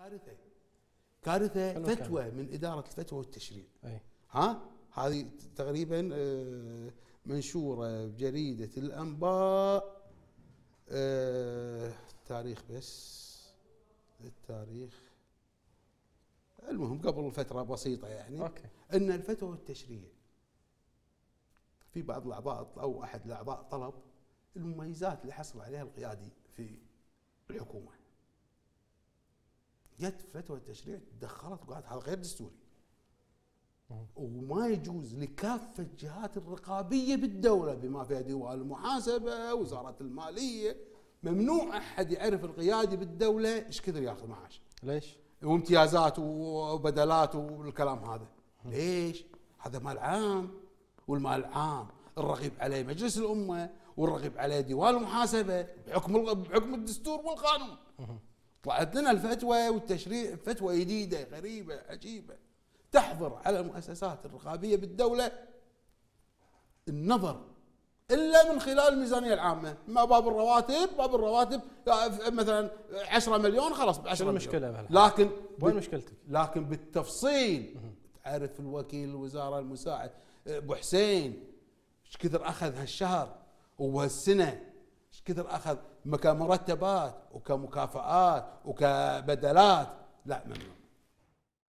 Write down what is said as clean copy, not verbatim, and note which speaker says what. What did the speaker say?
Speaker 1: كارثه كارثه. فتوى من اداره الفتوى والتشريع. هذه تقريبا منشوره بجريده الانباء. تاريخ بس التاريخ المهم قبل فتره بسيطه يعني. ان الفتوى والتشريع في بعض الاعضاء او احد الاعضاء طلب المميزات اللي حصل عليها القيادي في الحكومه. جت فتوى التشريع تدخلت وقالت هذا غير دستوري وما يجوز لكافه الجهات الرقابيه بالدوله بما فيها ديوان المحاسبه، وزاره الماليه، ممنوع احد يعرف القيادي بالدوله ايش كثر ياخذ معاش.
Speaker 2: ليش؟
Speaker 1: وامتيازات وبدلات والكلام هذا. ليش؟ هذا مال عام، والمال العام الرقيب عليه مجلس الامه والرقيب عليه ديوان المحاسبه بحكم الدستور والقانون. طلعت لنا الفتوى والتشريع فتوى جديده غريبه عجيبه تحظر على المؤسسات الرقابيه بالدوله النظر الا من خلال الميزانيه العامه. ما باب الرواتب مثلا 10 مليون خلاص ب 10
Speaker 2: المشكله
Speaker 1: لكن
Speaker 2: وين مشكلتك؟
Speaker 1: لكن بالتفصيل تعرف الوكيل الوزاره المساعد ابو حسين ايش كثر اخذ هالشهر وهالسنه، ايش كثر اخذ كمرتبات وكمكافآت وكبدلات. لا ممنوع.